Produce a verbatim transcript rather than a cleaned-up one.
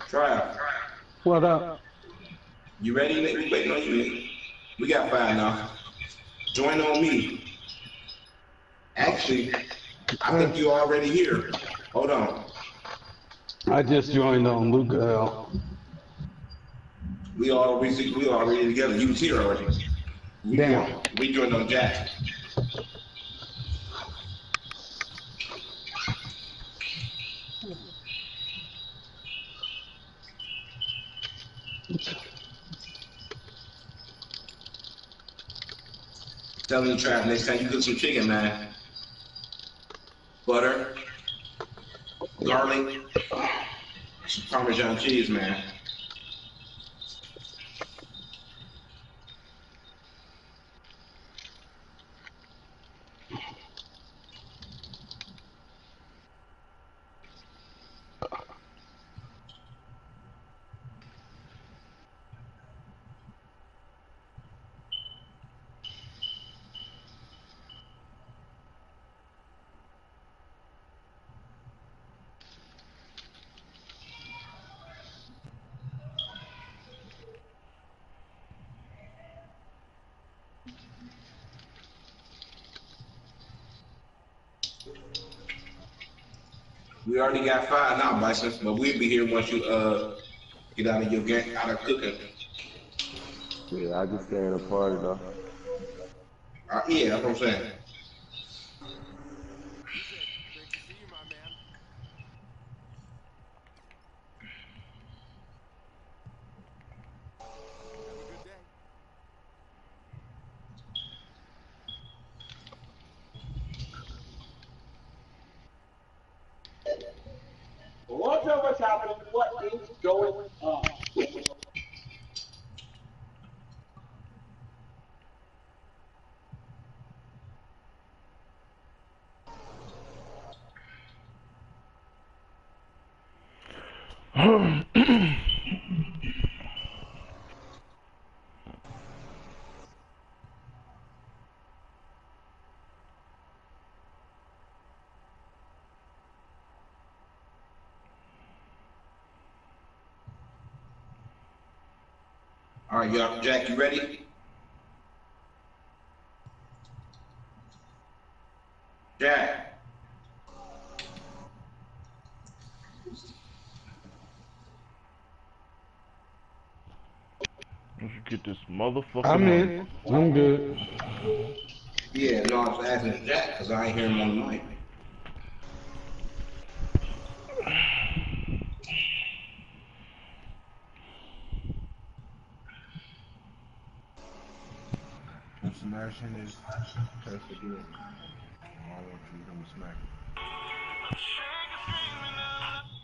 Try out. What up? You ready, Nick? We waiting on you, Nick. We got five now. Join on me. Actually, I think you're already here. Hold on. I just joined on Luca L. We already we already together. You was here already. We Damn. joined. We joined on Jack. Tell me, Trav, next time you cook some chicken, man. Butter, garlic, some Parmesan cheese, man. We already got five now, Bison, but we'll be here once you uh get out of your game, out of cooking. Yeah, I just stay in a party though. Uh, yeah, that's what I'm saying. Great to see you, my man. Have a good day. What's up, what's happening? What is going on? All right, y'all. Jack, you ready? Jack. Let's get this motherfucker. I'm in. I'm good. Yeah, no, I was asking Jack because I ain't hear him on the mic. Smashing is perfect. I don't want you to come smack.